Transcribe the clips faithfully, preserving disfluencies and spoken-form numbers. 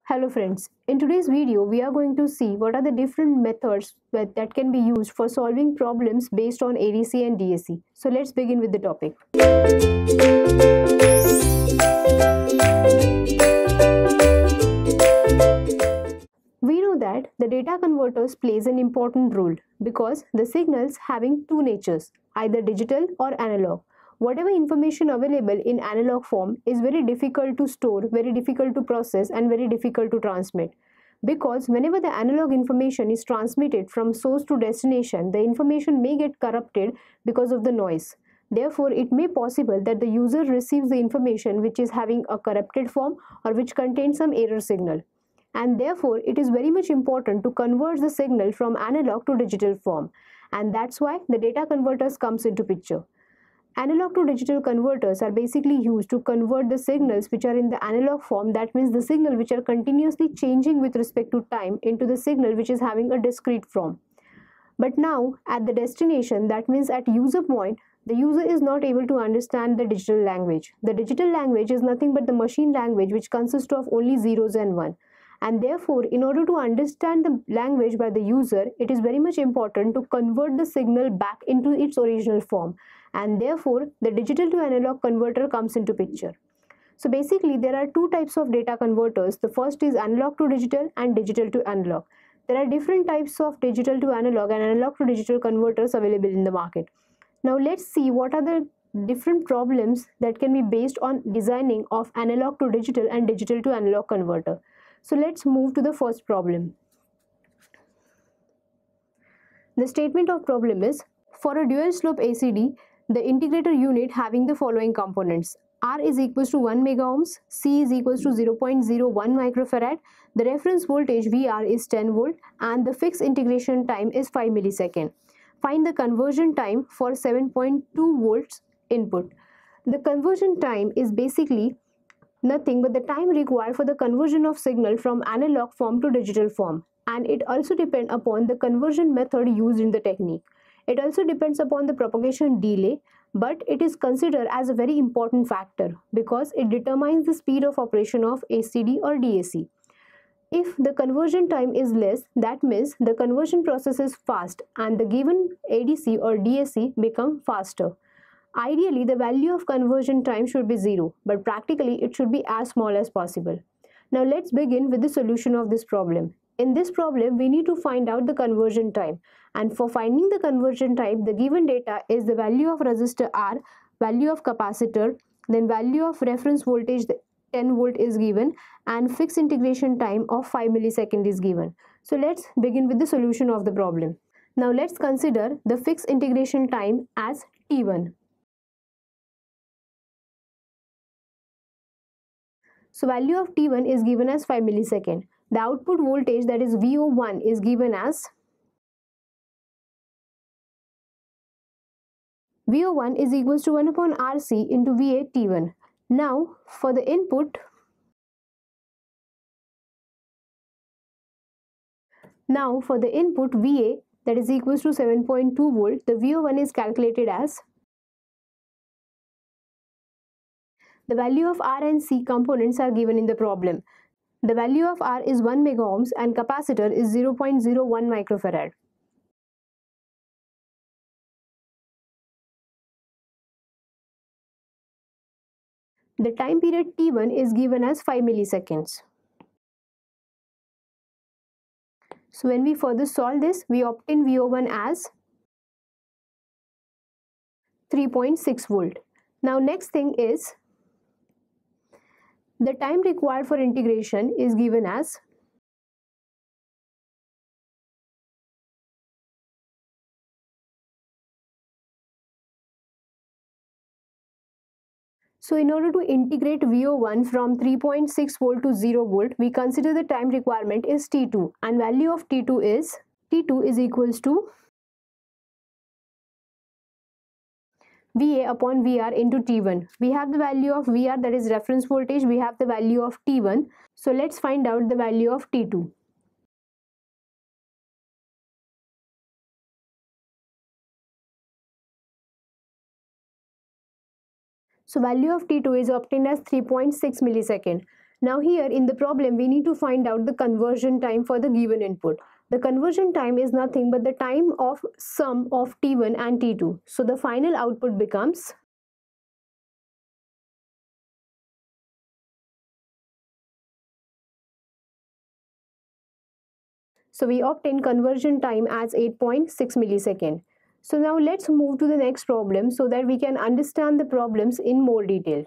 Hello friends, in today's video we are going to see what are the different methods that, that can be used for solving problems based on A D C and D A C. So let's begin with the topic. We know that the data converters plays an important role because the signals having two natures, either digital or analog. Whatever information available in analog form is very difficult to store, very difficult to process and very difficult to transmit. Because whenever the analog information is transmitted from source to destination, the information may get corrupted because of the noise. Therefore, it may be possible that the user receives the information which is having a corrupted form or which contains some error signal. And therefore, it is very much important to convert the signal from analog to digital form. And that's why the data converters comes into picture. Analog to digital converters are basically used to convert the signals which are in the analog form, that means the signal which are continuously changing with respect to time, into the signal which is having a discrete form. But now at the destination, that means at user point, the user is not able to understand the digital language. The digital language is nothing but the machine language which consists of only zeros and one. And therefore, in order to understand the language by the user, it is very much important to convert the signal back into its original form. And therefore, the digital to analog converter comes into picture. So basically, there are two types of data converters. The first is analog to digital and digital to analog. There are different types of digital to analog and analog to digital converters available in the market. Now let's see what are the different problems that can be based on designing of analog to digital and digital to analog converter. So let's move to the first problem. The statement of problem is, for a dual slope A C D, the integrator unit having the following components. R is equals to one mega ohms, C is equals to zero point zero one microfarad, the reference voltage V R is ten volt and the fixed integration time is five milliseconds. Find the conversion time for seven point two volts input. The conversion time is basically nothing but the time required for the conversion of signal from analog form to digital form, and it also depends upon the conversion method used in the technique. It also depends upon the propagation delay, but it is considered as a very important factor because it determines the speed of operation of A C D or D A C. If the conversion time is less, that means the conversion process is fast and the given A D C or D A C become faster. Ideally, the value of conversion time should be zero, but practically it should be as small as possible. Now let's begin with the solution of this problem. In this problem, we need to find out the conversion time. And for finding the conversion time, the given data is the value of resistor R, value of capacitor, then value of reference voltage ten volt is given, and fixed integration time of five milliseconds is given. So let's begin with the solution of the problem. Now let's consider the fixed integration time as T one. So value of T one is given as five milliseconds. The output voltage, that is V O one, is given as V O one is equals to one upon R C into V A T one. Now for the input, now for the input V A, that is equals to seven point two volt, the V O one is calculated as, the value of R and C components are given in the problem. The value of R is one mega ohms and capacitor is zero point zero one microfarad. The time period T one is given as five milliseconds. So when we further solve this, we obtain V O one as three point six volt. Now next thing is, the time required for integration is given as So in order to integrate V O one from three point six volt to zero volt, we consider the time requirement is T two, and value of T two is T two is equals to V A upon V R into T one. We have the value of V R, that is reference voltage, we have the value of T one. So let's find out the value of T two. So value of T two is obtained as three point six milliseconds. Now here in the problem, we need to find out the conversion time for the given input. The conversion time is nothing but the time of sum of T one and T two. So the final output becomes So we obtain conversion time as eight point six millisecond. So now let's move to the next problem so that we can understand the problems in more detail.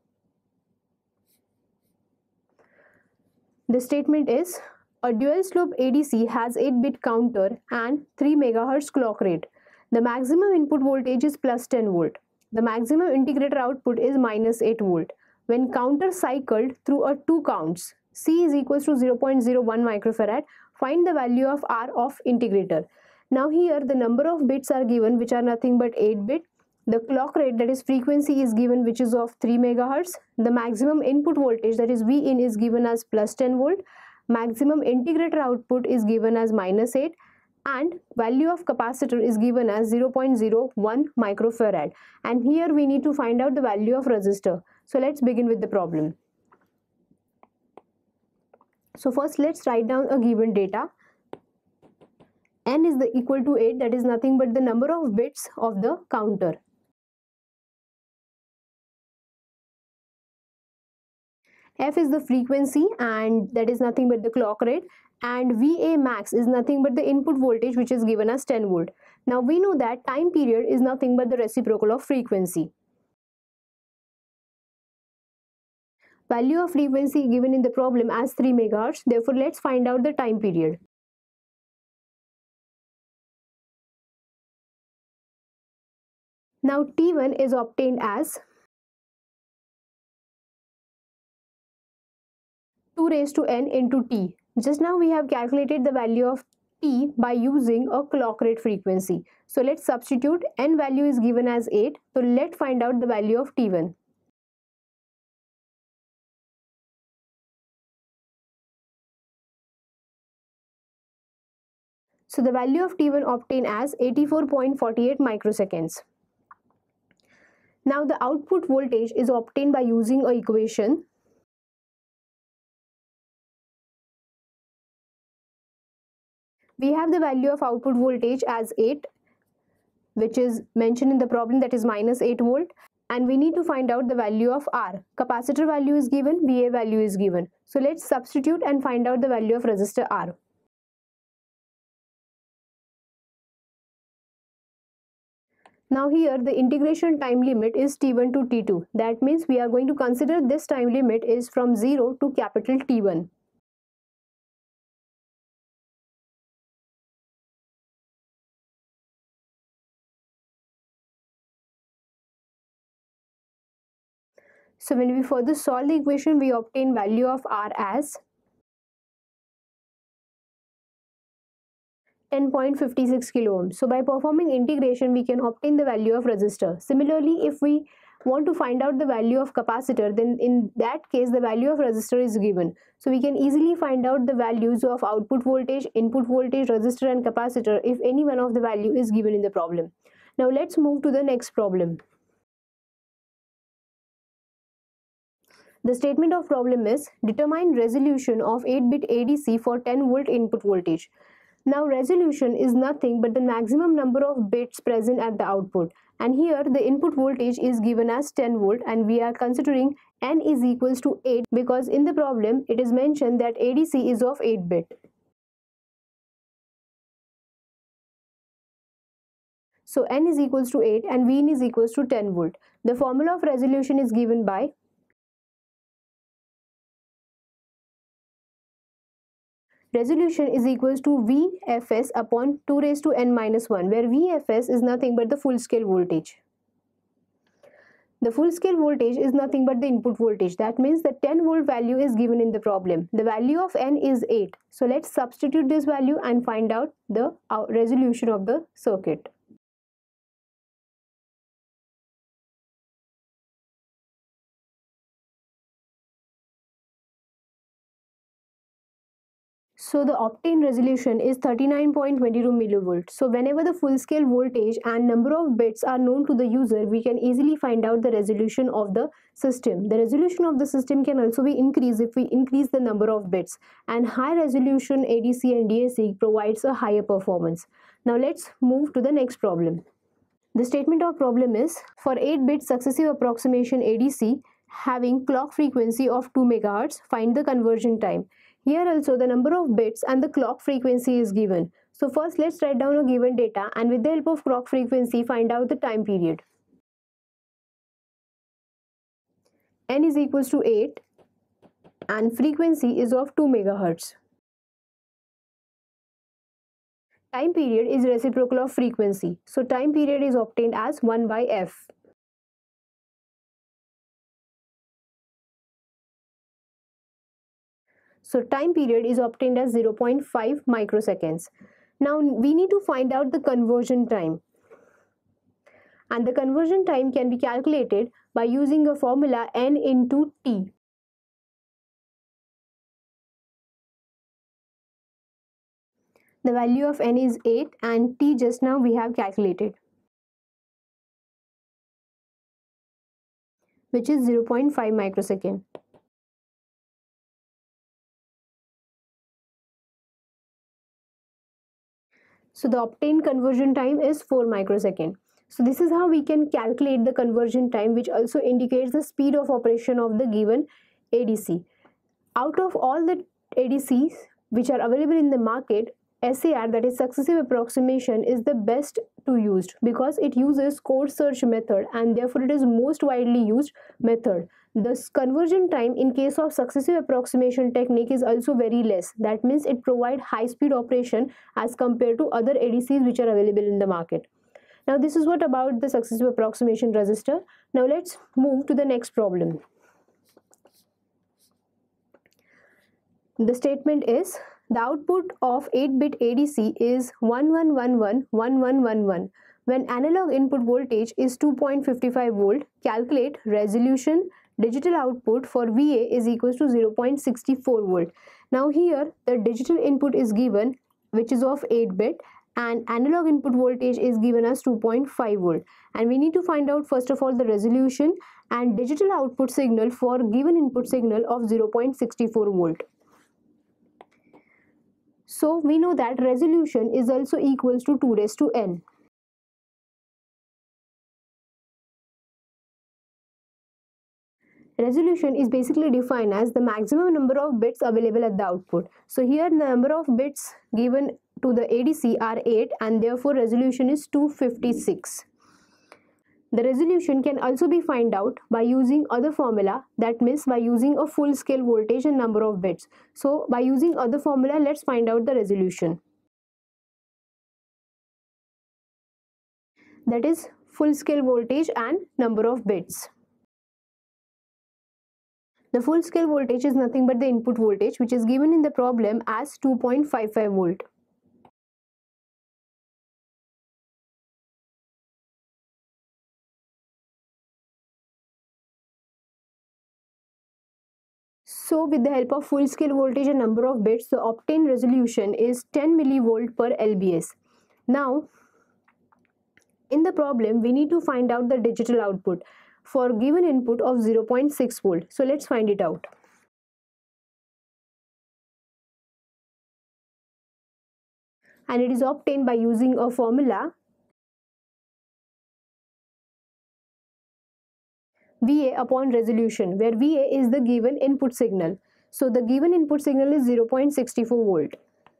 The statement is, a dual slope A D C has eight bit counter and three megahertz clock rate. The maximum input voltage is plus ten volt. The maximum integrator output is minus eight volt. When counter cycled through a two counts, C is equals to zero point zero one microfarad, find the value of R of integrator. Now here the number of bits are given, which are nothing but eight bit. The clock rate, that is frequency, is given, which is of three megahertz. The maximum input voltage, that is V in, is given as plus ten volt. Maximum integrator output is given as minus eight, and value of capacitor is given as zero point zero one microfarad. And here we need to find out the value of resistor. So let's begin with the problem. So first let's write down a given data. N is the equal to eight, that is nothing but the number of bits of the counter. F is the frequency, and that is nothing but the clock rate, and V A max is nothing but the input voltage, which is given as ten volt. Now we know that time period is nothing but the reciprocal of frequency. Value of frequency given in the problem as three megahertz. Therefore let's find out the time period. Now T one is obtained as two raised to n into t. Just now we have calculated the value of t by using a clock rate frequency. So let's substitute. N value is given as eight. So let's find out the value of T one. So the value of T one obtained as eighty-four point four eight microseconds. Now the output voltage is obtained by using a equation. We have the value of output voltage as eight, which is mentioned in the problem, that is minus eight volt, and we need to find out the value of R. Capacitor value is given, V A value is given. So let's substitute and find out the value of resistor R. Now here the integration time limit is T one to T two. That means we are going to consider this time limit is from zero to capital T one. So when we further solve the equation, we obtain value of R as ten point five six kilo ohms. So by performing integration, we can obtain the value of resistor. Similarly, if we want to find out the value of capacitor, then in that case the value of resistor is given. So we can easily find out the values of output voltage, input voltage, resistor and capacitor if any one of the value is given in the problem. Now let's move to the next problem. The statement of problem is, determine resolution of eight bit A D C for ten volt input voltage. Now resolution is nothing but the maximum number of bits present at the output, and here the input voltage is given as ten volt, and we are considering N is equals to eight because in the problem it is mentioned that A D C is of eight bit. So N is equals to eight and V in is equals to ten volt. The formula of resolution is given by resolution is equals to V F S upon two raised to n minus one, where V F S is nothing but the full scale voltage. The full scale voltage is nothing but the input voltage. That means the ten volt value is given in the problem. The value of N is eight. So let's substitute this value and find out the resolution of the circuit. So the obtained resolution is thirty-nine point two two millivolts. So whenever the full scale voltage and number of bits are known to the user, we can easily find out the resolution of the system. The resolution of the system can also be increased if we increase the number of bits, and high resolution A D C and D A C provides a higher performance. Now let's move to the next problem. The statement of problem is, for eight bit successive approximation A D C having clock frequency of two megahertz, find the conversion time. Here also the number of bits and the clock frequency is given. So first let's write down a given data, and with the help of clock frequency find out the time period. N is equals to eight and frequency is of two megahertz. Time period is reciprocal of frequency. So time period is obtained as one by f. So time period is obtained as zero point five microseconds. Now we need to find out the conversion time. And the conversion time can be calculated by using a formula N into T. The value of N is eight and T just now we have calculated, which is zero point five microsecond. So the obtained conversion time is four microsecond. So this is how we can calculate the conversion time, which also indicates the speed of operation of the given A D C. Out of all the A D Cs which are available in the market, S A R, that is successive approximation, is the best to use because it uses code search method and therefore it is most widely used method. The conversion time in case of successive approximation technique is also very less. That means it provides high speed operation as compared to other A D Cs which are available in the market. Now this is what about the successive approximation resistor. Now let's move to the next problem. The statement is, the output of eight bit A D C is one one one one one one one one. When analog input voltage is two point five five volt, calculate resolution. Digital output for V A is equals to zero point six four volt. Now here the digital input is given, which is of eight bit, and analog input voltage is given as two point five volt, and we need to find out first of all the resolution and digital output signal for given input signal of zero point six four volt. So we know that resolution is also equals to two raised to n. Resolution is basically defined as the maximum number of bits available at the output. So here the number of bits given to the A D C are eight and therefore resolution is two hundred fifty-six. The resolution can also be found out by using other formula, that means by using a full scale voltage and number of bits. So by using other formula, let's find out the resolution. That is full scale voltage and number of bits. The full scale voltage is nothing but the input voltage, which is given in the problem as two point five five volt. So with the help of full scale voltage and number of bits, the obtained resolution is ten millivolt per L B S. Now in the problem we need to find out the digital output for given input of zero point six volt. So let's find it out. And it is obtained by using a formula V A upon resolution, where V A is the given input signal. So the given input signal is zero point six four volt.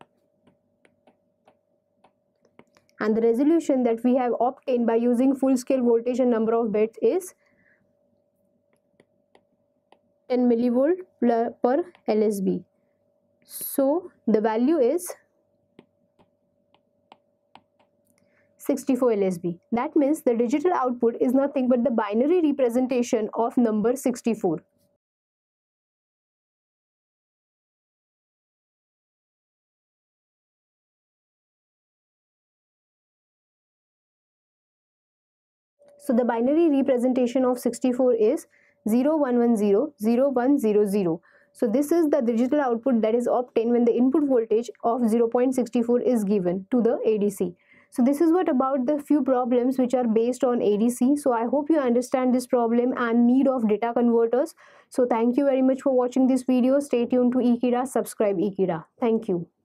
And the resolution that we have obtained by using full scale voltage and number of bits is ten millivolt per L S B. So the value is sixty-four L S B. That means the digital output is nothing but the binary representation of number sixty-four. So the binary representation of sixty-four is zero one one zero zero one zero zero. So this is the digital output that is obtained when the input voltage of zero point six four is given to the A D C. So this is what about the few problems which are based on A D C. So I hope you understand this problem and need of data converters. So thank you very much for watching this video. Stay tuned to Ekeeda, subscribe Ekeeda. Thank you.